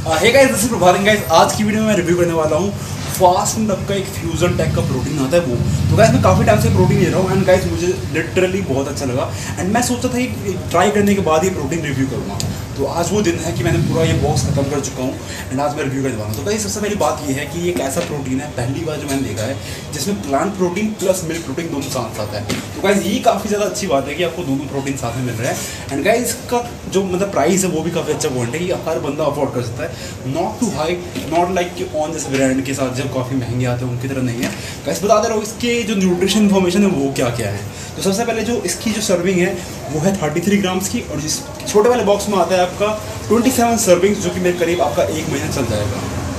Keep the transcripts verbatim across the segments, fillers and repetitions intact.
Hey guys, this is प्रभारिंग guys. आज की वीडियो में मैं रिव्यू करने वाला हूँ फास्ट एंड का एक फ्यूजन टेक का प्रोटीन आता है वो। तो गाइस मैं काफ़ी टाइम से प्रोटीन ले रहा हूँ एंड गाइस मुझे लिटरली बहुत अच्छा लगा एंड मैं सोचा था कि ट्राई करने के बाद ही प्रोटीन रिव्यू करूँगा। तो आज वो दिन है कि मैंने पूरा ये बॉक्स खत्म कर चुका हूँ एंड आज मैं रिव्यू करने वाला हूँ। तो गाइस सबसे पहली बात ये है कि ये एक ऐसा प्रोटीन है, पहली बार जो मैंने देखा है जिसमें plant protein plus milk protein दोनों साथ साथ है। तो गाइस ये काफ़ी ज़्यादा अच्छी बात है कि आपको दोनों प्रोटीन साथ में मिल रहे हैं एंड गाइस इसका जो मतलब प्राइस है वो भी काफ़ी अच्छा पॉइंट है कि हर बंदा अफोर्ड कर सकता है। Not too high, not like कि ऑन जैसे ब्रांड के साथ जब काफ़ी महंगे आते हैं उनकी तरह नहीं है। गाइस बता दे रहा हूँ इसके जो न्यूट्रिशन इन्फॉर्मेशन है वो क्या क्या है। तो सबसे पहले जो इसकी जो सर्विंग है वो है थर्टी थ्री ग्राम्स की और जिस छोटे वाले बॉक्स में आता है आपका ट्वेंटी सेवन सर्विंग्स, जो कि मेरे करीब आपका एक महीना चल जाएगा।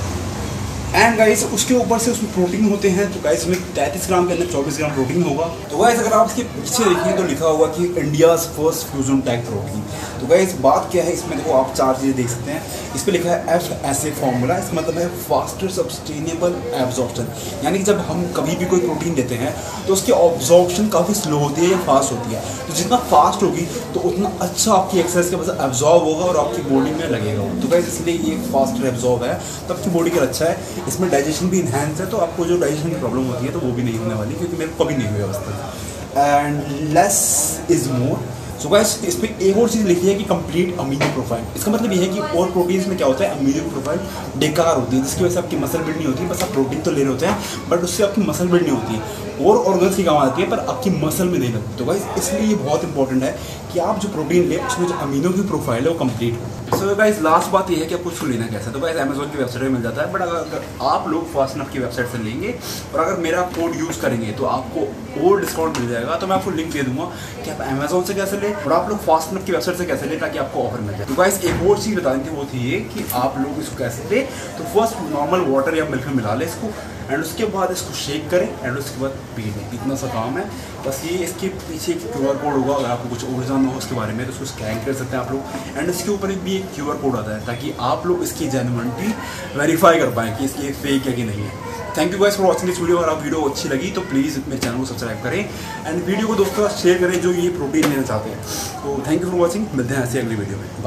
एंड गाइस उसके ऊपर से उसमें प्रोटीन होते हैं। तो गाइस में तैंतीस ग्राम के अंदर चौबीस ग्राम प्रोटीन होगा। तो गाइस अगर आप इसके पीछे देखिए तो लिखा होगा कि India's first fusion tech protein. तो गाइस बात क्या है इसमें, देखो आप चार चीज़ें देख सकते हैं। इस पर लिखा है एफ एस ए फॉर्मूला, इसका मतलब है फास्टर सस्टेनेबल एब्जॉर्प्शन। यानी कि जब हम कभी भी कोई प्रोटीन लेते हैं तो उसकी ऑब्जॉर्प्शन काफ़ी स्लो होती है या फास्ट होती है। तो जितना फास्ट होगी तो उतना अच्छा आपकी एक्सरसाइज के वजह एब्जॉर्ब होगा और आपकी बॉडी में लगेगा। तो गाइस इसलिए ये फास्टर एब्जॉर्ब है तो आपकी बॉडी का अच्छा है। इसमें डाइजेशन भी इन्हेंस है, तो आपको जो डाइजेशन की प्रॉब्लम होती है तो वो भी नहीं होने वाली, क्योंकि मेरे को कभी नहीं हुई अवस्था। And less is more. So guys इस पर एक और चीज़ लिखी है कि कंप्लीट अमीनो प्रोफाइल। इसका मतलब ये है कि और प्रोटीन्स में क्या होता है, अमीनो प्रोफाइल बेकार होती है, जिसकी वजह से आपकी मसल बिल्ड नहीं होती। बस आप प्रोटीन तो ले रहे होते हैं बट उससे आपकी मसल बिल्ड नहीं होती है। और ऑर्गन्स की काम आती है पर आपकी मसल में नहीं लगती। तो गाइस इसलिए ये बहुत इंपॉर्टेंट है कि आप जो प्रोटीन लें उसमें जो अमीनो की प्रोफाइल है वो कंप्लीट हो। सो गाइस लास्ट बात ये है कि आपको उसको लेना कैसे। तो गाइस अमेजोन की वेबसाइट में मिल जाता है, बट अगर आप लोग फास्टनफ की वेबसाइट से लेंगे और अगर मेरा कोड यूज़ करेंगे तो आपको और डिस्काउंट मिल जाएगा। तो मैं आपको लिंक दे दूंगा कि आप अमेजोन से कैसे लें और आप लोग फास्टनफ की वेबसाइट से कैसे लें ताकि आपको ऑफर मिल जाए। तो गाइस एक और चीज़ बतानी थी, वो थी ये कि आप लोग इसको कैसे लें। तो फर्स्ट नॉर्मल वाटर या मिल्क में मिला लें इसको एंड उसके बाद इसको शेक करें एंड उसके बाद पी लें। इतना सा काम है बस। ये इसके पीछे एक क्यू आर कोड होगा, अगर आपको कुछ और जानना हो उसके बारे में तो उसको स्कैन कर सकते हैं आप लोग। एंड इसके ऊपर भी एक क्यू आर कोड आता है ताकि आप लोग इसकी जेन्युइनिटी वेरीफाई कर पाएँ कि इसकी फेक है कि नहीं है। Thank you guys for watching this video. अगर आप वीडियो अच्छी लगी तो प्लीज़ मेरे चैनल को सब्सक्राइब करें एंड वीडियो को दोस्तों शेयर करें जो ये प्रोटीन लेना चाहते हैं। तो थैंक यू फॉर वॉचिंग, मिलते हैं ऐसे अगली वीडियो में।